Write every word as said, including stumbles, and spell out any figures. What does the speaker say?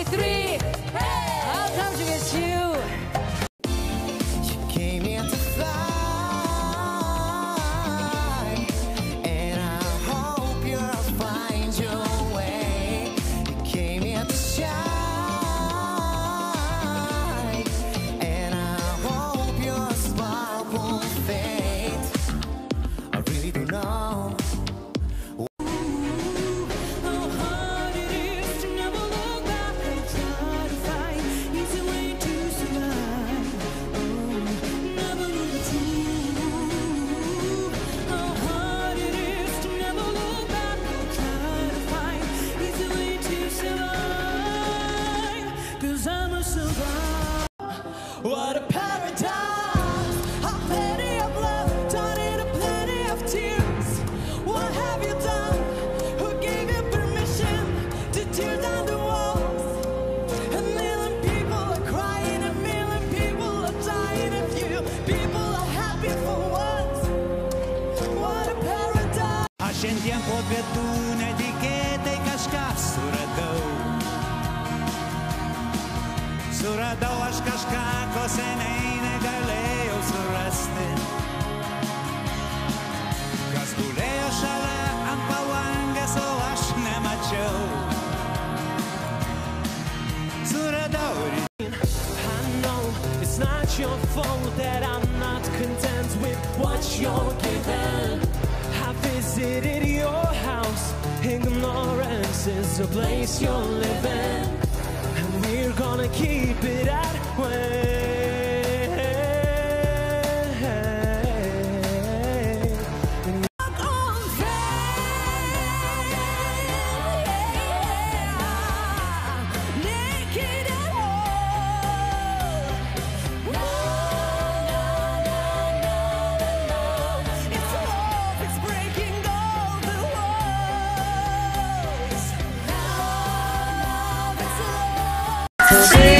three. Hey! I'll come to get you. You came here to fly, and I hope you'll find your way. You came here to shine, and I hope your spark won't fade. I really don't know. What a paradise! How plenty of love, done it a plenty of tears. What have you done? Who gave you permission to tear down the walls? A million people are crying, a million people are dying of you. People are happy for once. What a paradise! Aš šiandien po pietų netikėtai kažką suradau. Suradau aš kažką, ko seniai negalėjau surasti. Kas gulėjo šalia ant palangės, o aš nemačiau. Suradau ir I know it's not your fault that I'm not content with what you're given. I visited your house, ignorance is the place you're living. We're gonna keep it that way. Walk on faith, naked and whole. No, no, no, no, no. It's love, it's breaking all the walls. Love, it's love. See